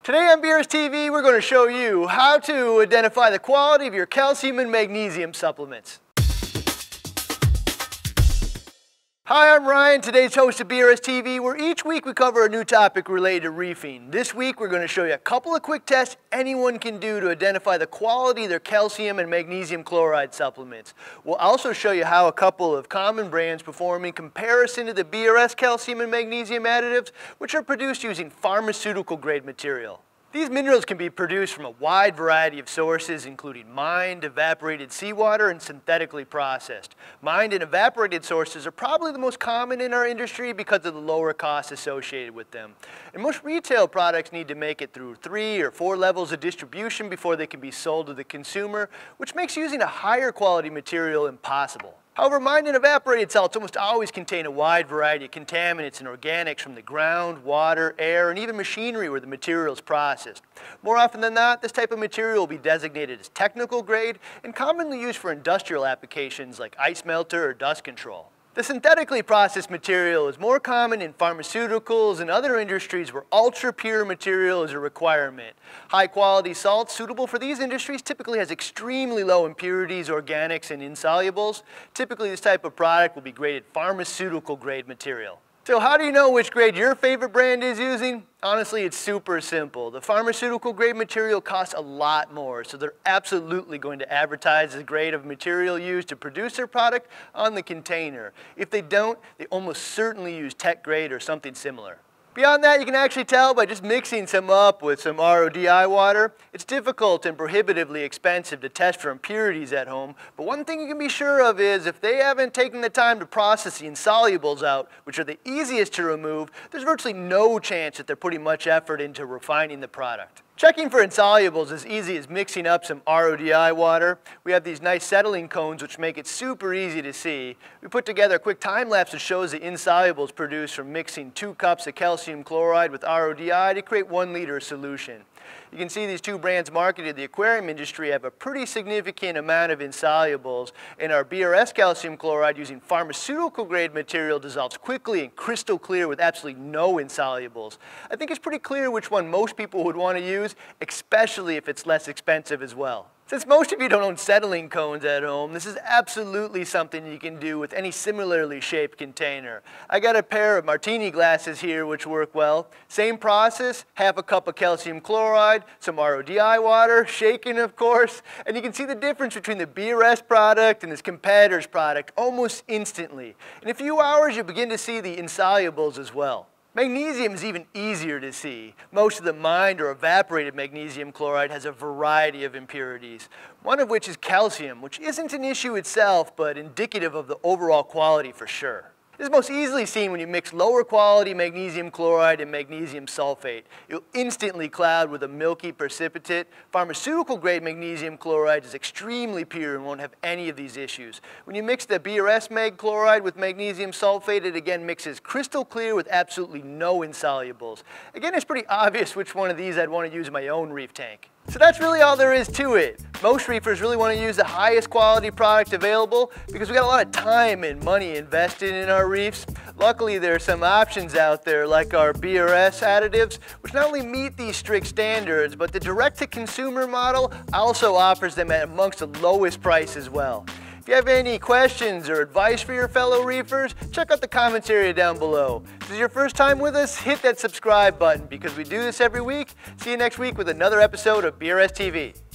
Today on BRStv, we're going to show you how to identify the quality of your calcium and magnesium supplements. Hi, I'm Ryan, today's host of BRStv, where each week we cover a new topic related to reefing. This week we're going to show you a couple of quick tests anyone can do to identify the quality of their calcium and magnesium chloride supplements. We'll also show you how a couple of common brands perform in comparison to the BRS calcium and magnesium additives, which are produced using pharmaceutical grade material. These minerals can be produced from a wide variety of sources, including mined, evaporated seawater, and synthetically processed. Mined and evaporated sources are probably the most common in our industry because of the lower costs associated with them. And most retail products need to make it through 3 or 4 levels of distribution before they can be sold to the consumer, which makes using a higher quality material impossible. However, mined and evaporated salts almost always contain a wide variety of contaminants and organics from the ground, water, air, and even machinery where the material is processed. More often than not, this type of material will be designated as technical grade and commonly used for industrial applications like ice melter or dust control. The synthetically processed material is more common in pharmaceuticals and other industries where ultra-pure material is a requirement. High-quality salt suitable for these industries typically has extremely low impurities, organics, and insolubles. Typically, this type of product will be graded pharmaceutical-grade material. So how do you know which grade your favorite brand is using? Honestly, it's super simple. The pharmaceutical grade material costs a lot more, so they're absolutely going to advertise the grade of material used to produce their product on the container. If they don't, they almost certainly use tech grade or something similar. Beyond that, you can actually tell by just mixing some up with some RODI water. It's difficult and prohibitively expensive to test for impurities at home, but one thing you can be sure of is if they haven't taken the time to process the insolubles out, which are the easiest to remove, there's virtually no chance that they're putting much effort into refining the product. Checking for insolubles is as easy as mixing up some RODI water. We have these nice settling cones which make it super easy to see. We put together a quick time lapse that shows the insolubles produced from mixing 2 cups of calcium chloride with RODI to create 1 liter solution. You can see these 2 brands marketed in the aquarium industry have a pretty significant amount of insolubles, and our BRS calcium chloride using pharmaceutical grade material dissolves quickly and crystal clear with absolutely no insolubles. I think it's pretty clear which one most people would want to use, especially if it's less expensive as well. Since most of you don't own settling cones at home, this is absolutely something you can do with any similarly shaped container. I got a pair of martini glasses here which work well. Same process, half a cup of calcium chloride, some RODI water, shaken of course, and you can see the difference between the BRS product and this competitor's product almost instantly. In a few hours you'll begin to see the insolubles as well. Magnesium is even easier to see. Most of the mined or evaporated magnesium chloride has a variety of impurities, one of which is calcium, which isn't an issue itself, but indicative of the overall quality for sure. This is most easily seen when you mix lower quality magnesium chloride and magnesium sulfate. You'll instantly cloud with a milky precipitate. Pharmaceutical grade magnesium chloride is extremely pure and won't have any of these issues. When you mix the BRS mag chloride with magnesium sulfate, it again mixes crystal clear with absolutely no insolubles. Again, it's pretty obvious which one of these I'd want to use in my own reef tank. So that's really all there is to it. Most reefers really want to use the highest quality product available because we got a lot of time and money invested in our reefs. Luckily, there are some options out there like our BRS additives, which not only meet these strict standards, but the direct-to-consumer model also offers them at amongst the lowest price as well. If you have any questions or advice for your fellow reefers, check out the comments area down below. If this is your first time with us, hit that subscribe button because we do this every week. See you next week with another episode of BRStv.